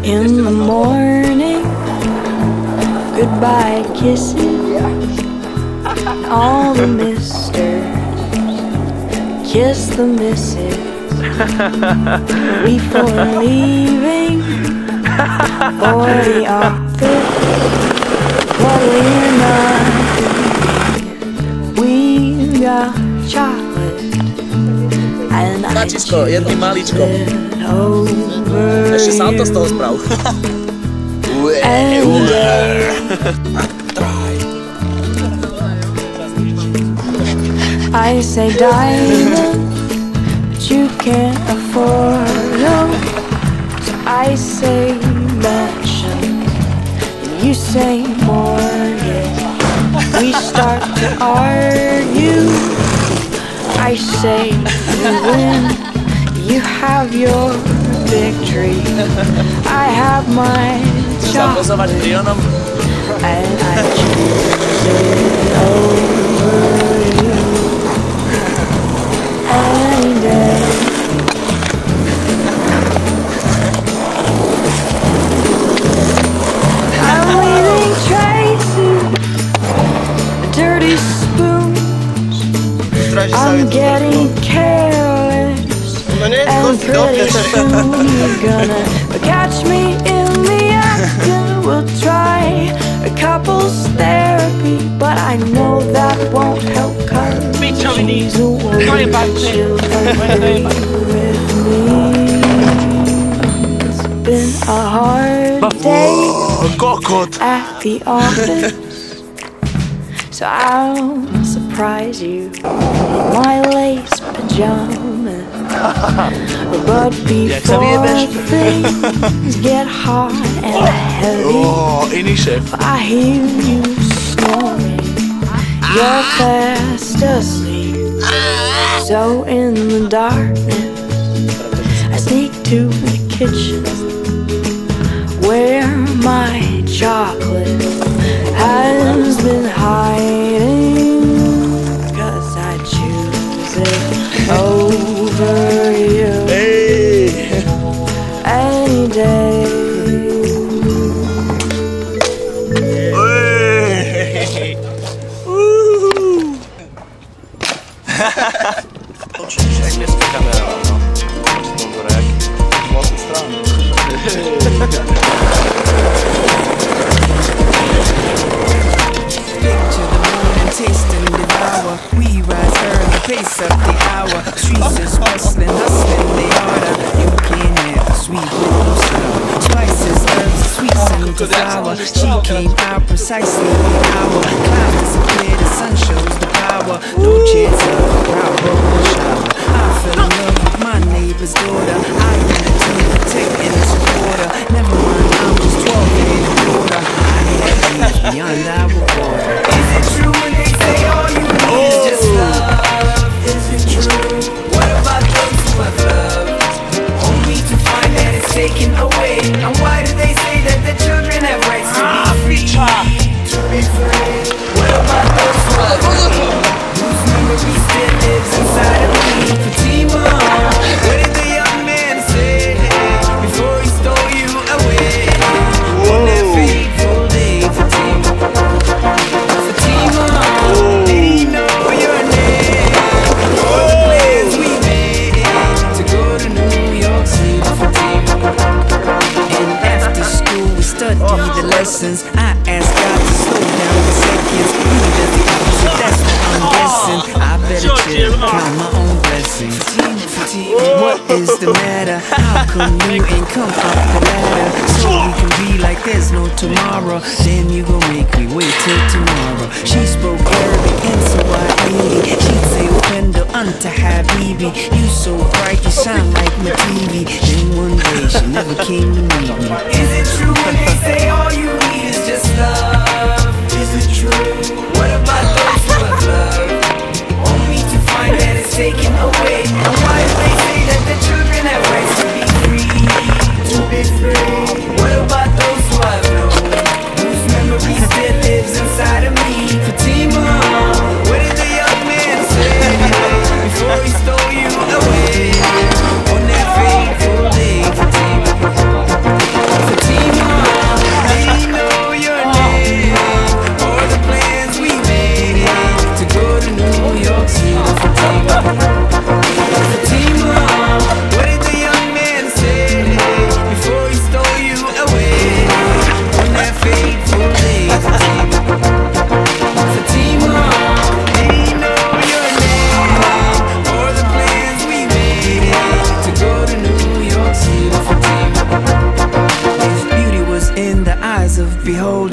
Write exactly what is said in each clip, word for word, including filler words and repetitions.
In the morning, goodbye kisses. All the misters kiss the missus before leaving for the office. But we're not. We got chocolate and I Mačisko, jedný maličko. over Ešte salto z toho sprav. I say diamond, but you can't afford them. So I say mansion, and you say mortgage. We start to argue. I say you win, you have your victory. I have my chocolate, and I choose it over you any day. I'm leaving traces, dirty spoons. I'm getting careless, and pretty soon you're gonna catch me in the act. We'll try a couples therapy, but I know that won't help, 'cause she's a woman, she'll agree with me. It's been a hard day at the office, so I'll surprise you in my lace pajamas. But before things get hot and heavy, I hear you snoring. You're fast asleep. So in the darkness, I sneak to the kitchen where my chocolate has been hiding, 'cause I choose it over you any day. Pace up the hour, streets is hustling, hustling the order. You can't have the sweet little sour. Spices, herbs, sweets and the flour. She came out precisely the hour. Clouds appear, the sun shows the power. No chance of a proper shower. I fell in love with my neighbor's daughter. I wanted to protect and support her. Never mind, I was twelve and a quarter. I had dreams beyond our border. Is it true when they say all you need is just love? Is it true? What about those who have loved, only to find that it's taken away? And why do they say that the children have rights to be free? To be free. What about those who have loved, whose memory still lives inside of me? Fatima, what did the young man say before he stole you away? On that fateful day, Fatima, Fatima, did he know your name? All the plans we made to go to New York City, Fatima. And after school we studied the lessons. I asked God to slow down the seconds. You did the opposite, that's what I'm guessing. I better chill, count my own blessings. Fatima, Fatima, what is the matter? How come you ain't come up the ladder? So we can be like there's no tomorrow. Then you gon' make me wait till tomorrow. She spoke Arabic and Swahili. She'd say Upendo anta habibi. You so bright, you shine like my T V. Then one day she never came to meet me. Is it true when they say all you need is just love? Is it true? What about those who have loved, only to find that it's taken away? And why do they say that the children have rights to be free? To be free. What about those who have known, whose memory still lives inside of me? Fatima, what did the young man say before he stole you away? On that fateful day, Fatima, Fatima.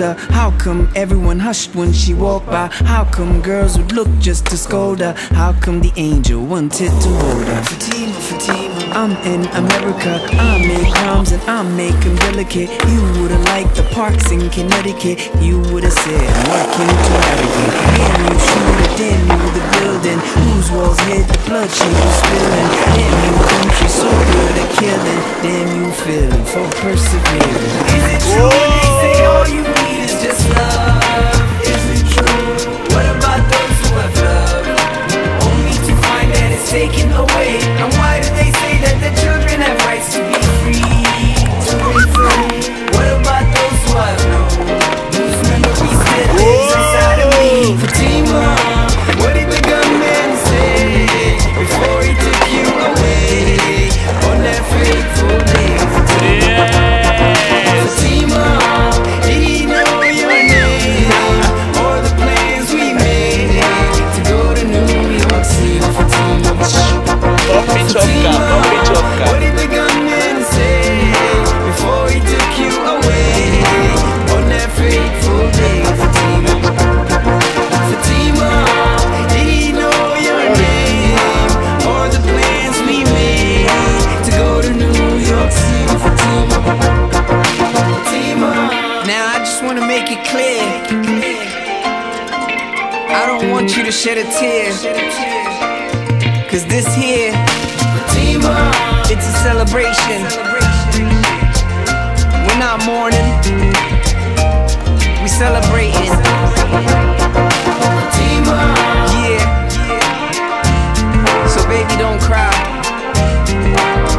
her? How come everyone hushed when she walked by? How come girls would look just to scold her? How come the angel wanted to hold her? Fatima, Fatima, I'm in America. I make rhymes and I make them delicate. You would've liked the parks in Connecticut. You would've said I'm working to eradicate. Damn, you shoot it, damn you the building whose walls hid the blood she was spilling. Damn you country so good at killing. Damn you feeling for persevering. Is it true when they say all you need is just love? Is it true? What about those who have love? Only to find that it's taken away. And why do they say that the children have rights to be free? To be free. What about those who have known? Whose memory still lives inside of me? Fatima, what did the gunman say before he took you away on that fateful day? Fatima, Fatima, did he know your name or the plans we made to go to New York City? Fatima, Fatima, what did the gunman say before he took you away on that fateful day? Fatima, Fatima, did he know your name or the plans we made to go to New York City? Fatima, Fatima. Now I just wanna make it clear, I don't want you to shed a tear, cause this here, Fatima, it's a celebration. We're not mourning, we celebrating. Fatima, yeah. So baby, don't cry.